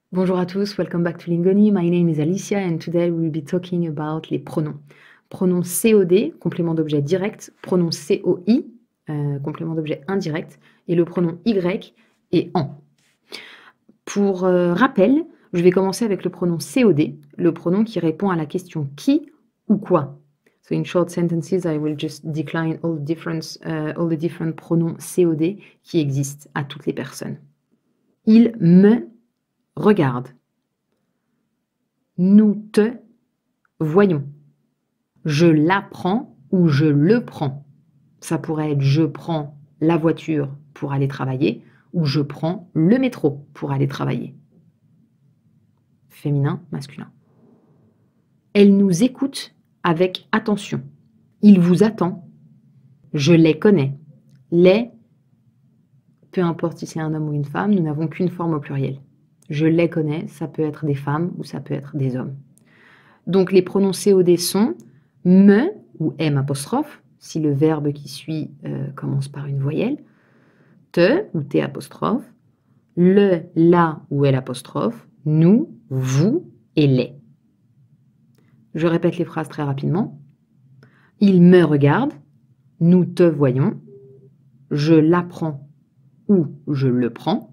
Bonjour à tous, welcome back to Lingoni. My name is Alicia and today we will be talking about les pronoms. Pronom COD, complément d'objet direct, pronom COI, complément d'objet indirect, et le pronom Y et en. Pour rappel, je vais commencer avec le pronom COD, le pronom qui répond à la question qui ou quoi. So in short sentences, I will just decline all the different pronoms COD qui existent à toutes les personnes. Il me regarde. Nous te voyons. Je la prends ou je le prends. Ça pourrait être je prends la voiture pour aller travailler ou je prends le métro pour aller travailler. Féminin, masculin. Elle nous écoute avec attention. Il vous attend. Je les connais. Les, peu importe si c'est un homme ou une femme, nous n'avons qu'une forme au pluriel. Je les connais, ça peut être des femmes ou ça peut être des hommes. Donc les pronoms COD sont me ou M apostrophe, si le verbe qui suit commence par une voyelle, te ou T apostrophe, le, la ou L apostrophe, nous, vous et les. Je répète les phrases très rapidement. Il me regarde, nous te voyons, je l'apprends ou je le prends,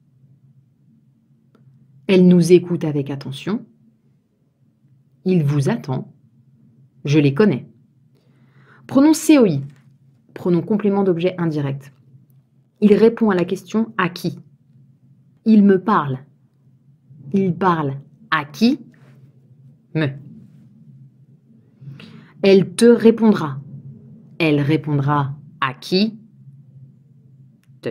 elle nous écoute avec attention, il vous attend, je les connais. Pronom COI, pronom complément d'objet indirect. Il répond à la question à qui. Il me parle. Il parle à qui? Me. Elle te répondra. Elle répondra à qui? Te.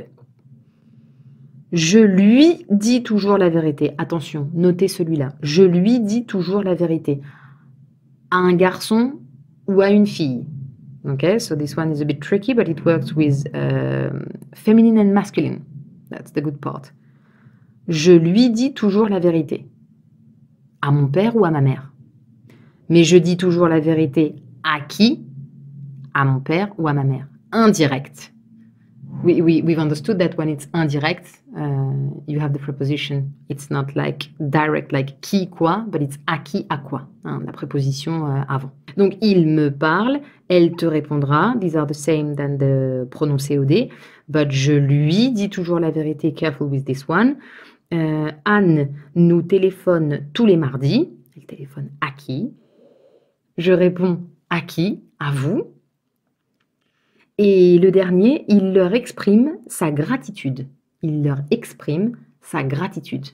Je lui dis toujours la vérité. Attention, notez celui-là. Je lui dis toujours la vérité. À un garçon ou à une fille. Okay, so this one is a bit tricky, but it works with feminine and masculine. That's the good part. Je lui dis toujours la vérité. À mon père ou à ma mère. Mais je dis toujours la vérité à qui? À mon père ou à ma mère. Indirect. We've understood that when it's indirect, you have the preposition. It's not like direct, like qui, quoi, but it's à qui, à quoi. Hein, la préposition avant. Donc, il me parle, elle te répondra. These are the same than the pronom COD. But je lui dis toujours la vérité. Careful with this one. Anne nous téléphone tous les mardis. Elle téléphone à qui? Je réponds à qui? À vous. Et le dernier, il leur exprime sa gratitude. Il leur exprime sa gratitude.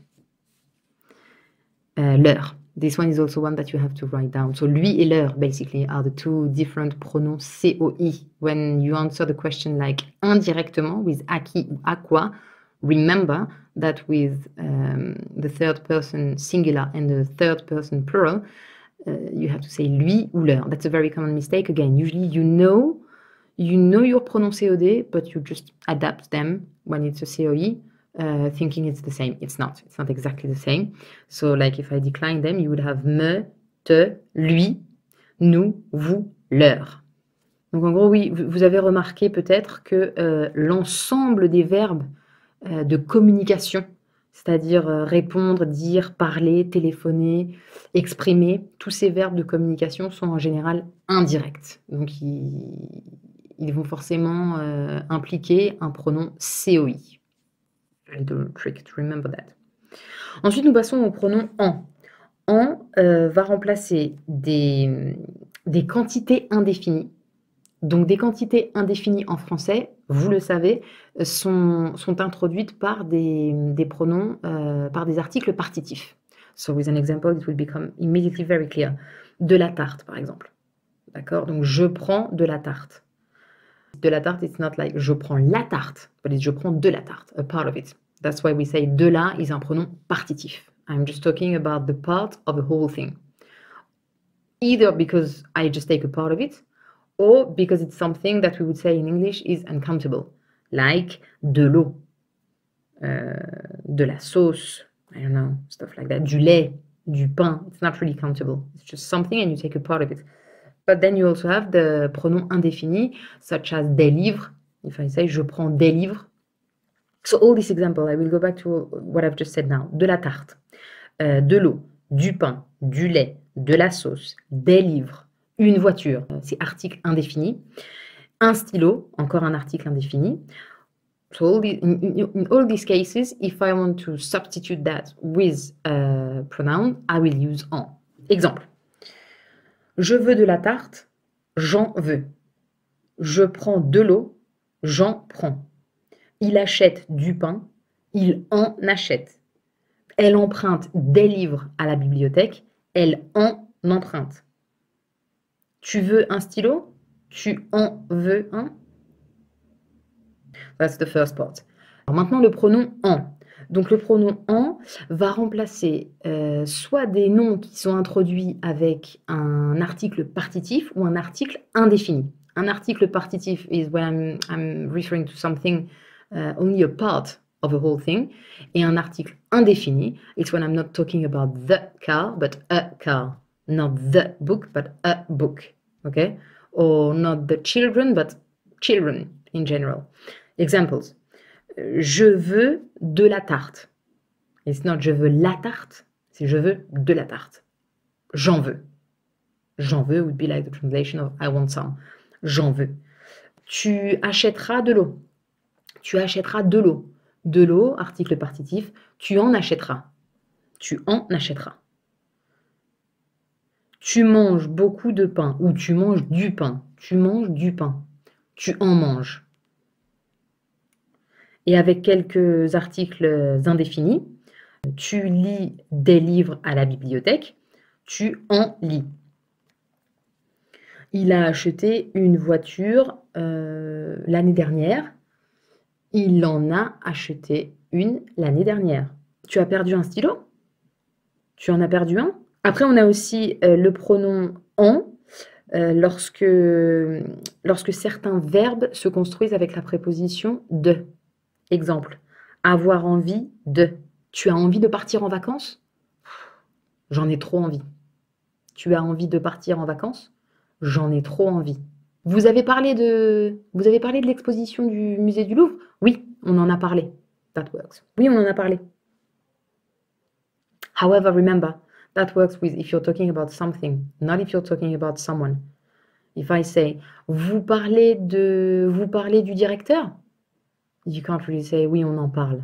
Leur. This one is also one that you have to write down. So lui et leur, basically, are the two different pronoms COI. When you answer the question like indirectement with à qui ou à quoi, remember that with the third person singular and the third person plural, you have to say lui ou leur. That's a very common mistake. Again, usually you know your pronoun COD, but you just adapt them when it's a COE, thinking it's the same. It's not. It's not exactly the same. So, like, if I decline them, you would have me, te, lui, nous, vous, leur. Donc, en gros, oui, vous avez remarqué peut-être que l'ensemble des verbes de communication, c'est-à-dire répondre, dire, parler, téléphoner, exprimer, tous ces verbes de communication sont en général indirects. Donc, ils vont forcément impliquer un pronom COI. A little trick to remember that. Ensuite, nous passons au pronom en. En va remplacer des quantités indéfinies. Donc, des quantités indéfinies en français, vous le savez, sont introduites par des pronoms, par des articles partitifs. So, with an example, it will become immediately very clear. De la tarte, par exemple. D'accord? Donc, je prends de la tarte. De la tarte, it's not like je prends la tarte, but it's je prends de la tarte, a part of it. That's why we say de la is un pronom partitif. I'm just talking about the part of the whole thing. Either because I just take a part of it, or because it's something that we would say in English is uncountable, like de l'eau, de la sauce, I don't know, stuff like that, du lait, du pain. It's not really countable. It's just something and you take a part of it. But then you also have the pronoun indéfini, such as des livres. If I say je prends des livres. So all this example, I will go back to what I've just said now. De la tarte. de l'eau, du pain, du lait, de la sauce, des livres, une voiture, c'est article indéfini. Un stylo, encore un article indéfini. So in all these cases, if I want to substitute that with a pronoun, I will use en. Exemple. Je veux de la tarte, j'en veux. Je prends de l'eau, j'en prends. Il achète du pain, il en achète. Elle emprunte des livres à la bibliothèque, elle en emprunte. Tu veux un stylo? Tu en veux un? That's the first part. Alors maintenant, le pronom en. Donc le pronom en va remplacer soit des noms qui sont introduits avec un article partitif ou un article indéfini. Un article partitif is when I'm referring to something only a part of a whole thing. Et un article indéfini, it's when I'm not talking about the car, but a car. Not the book, but a book. Okay? Or not the children, but children in general. Examples. Je veux de la tarte. It's not je veux la tarte, c'est je veux de la tarte. J'en veux. J'en veux would be like the translation of I want some. J'en veux. Tu achèteras de l'eau. Tu achèteras de l'eau. De l'eau, article partitif, tu en achèteras. Tu en achèteras. Tu manges beaucoup de pain ou tu manges du pain. Tu manges du pain. Tu en manges. Et avec quelques articles indéfinis, tu lis des livres à la bibliothèque, tu en lis. Il a acheté une voiture l'année dernière, il en a acheté une l'année dernière. Tu as perdu un stylo? Tu en as perdu un? Après, on a aussi le pronom en lorsque certains verbes se construisent avec la préposition de. Exemple, avoir envie de. Tu as envie de partir en vacances? J'en ai trop envie. Tu as envie de partir en vacances? J'en ai trop envie. Vous avez parlé de l'exposition du musée du Louvre? Oui, on en a parlé. That works. Oui, on en a parlé. However, remember, that works with if you're talking about something, not if you're talking about someone. If I say, vous parlez du directeur? You can't really say, oui, on en parle.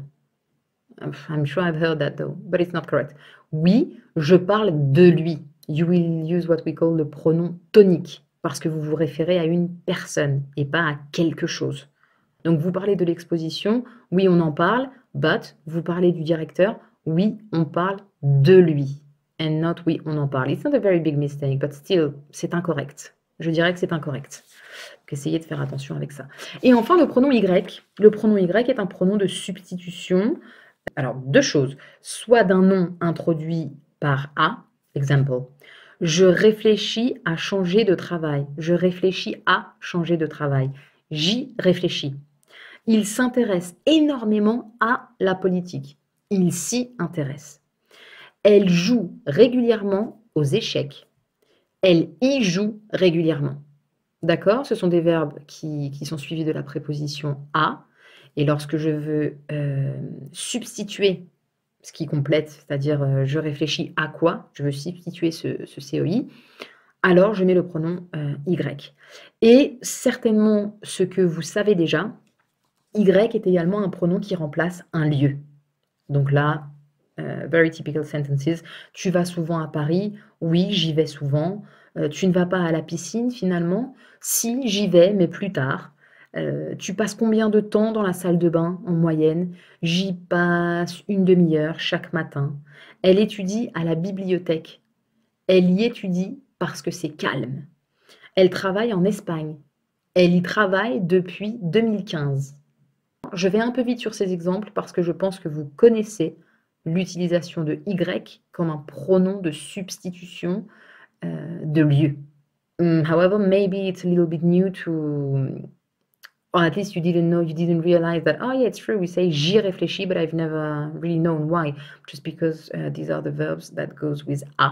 I'm sure I've heard that though, but it's not correct. Oui, je parle de lui. You will use what we call le pronom tonique, parce que vous vous référez à une personne et pas à quelque chose. Donc vous parlez de l'exposition, oui, on en parle, but vous parlez du directeur, oui, on parle de lui. And not oui, on en parle. It's not a very big mistake, but still, c'est incorrect. Je dirais que c'est incorrect. Donc essayez de faire attention avec ça. Et enfin, le pronom Y. Le pronom Y est un pronom de substitution. Alors, deux choses. Soit d'un nom introduit par A, exemple. Je réfléchis à changer de travail. Je réfléchis à changer de travail. J'y réfléchis. Il s'intéresse énormément à la politique. Il s'y intéresse. Elle joue régulièrement aux échecs. Elle y joue régulièrement. D'accord? Ce sont des verbes qui sont suivis de la préposition à. Et lorsque je veux substituer ce qui complète, c'est-à-dire je réfléchis à quoi, je veux substituer ce COI, alors je mets le pronom Y. Et certainement, ce que vous savez déjà, Y est également un pronom qui remplace un lieu. Donc là, very typical sentences. Tu vas souvent à Paris? Oui, j'y vais souvent. Tu ne vas pas à la piscine finalement? Si, j'y vais, mais plus tard. Tu passes combien de temps dans la salle de bain en moyenne? J'y passe une demi-heure chaque matin. Elle étudie à la bibliothèque. Elle y étudie parce que c'est calme. Elle travaille en Espagne. Elle y travaille depuis 2015. Je vais un peu vite sur ces exemples parce que je pense que vous connaissez l'utilisation de Y comme un pronom de substitution de lieu. However, maybe it's a little bit new to, or at least you didn't realize that, oh yeah, it's true, we say j'y réfléchis, but I've never really known why, just because these are the verbs that goes with a.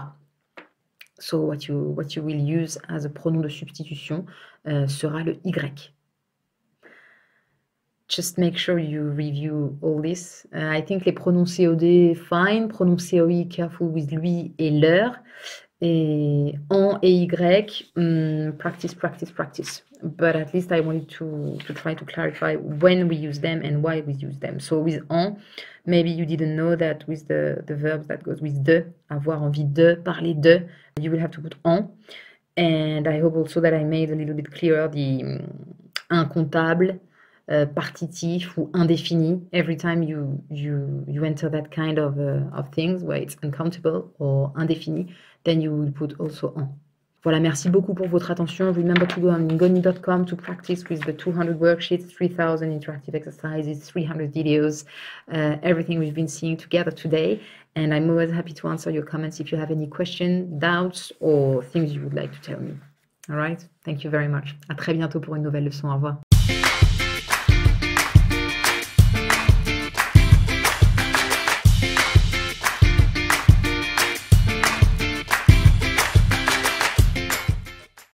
So what you will use as a pronom de substitution sera le Y. just make sure you review all this. I think les pronoms COD, fine. Pronoms COI, careful with lui et leur. Et en et y, practice, practice, practice. But at least I wanted to try to clarify when we use them and why we use them. So with en, maybe you didn't know that with the verbs that goes with de, avoir envie de, parler de, you will have to put en. And I hope also that I made a little bit clearer the incontable, partitif ou indéfini. Every time you enter that kind of things where it's uncountable or indéfini, then you will put also en. Voilà, merci beaucoup pour votre attention. Remember to go on ngoni.com to practice with the 200 worksheets, 3,000 interactive exercises, 300 videos, everything we've been seeing together today. And I'm always happy to answer your comments if you have any questions, doubts, or things you would like to tell me. All right? Thank you very much. À très bientôt pour une nouvelle leçon. Au revoir.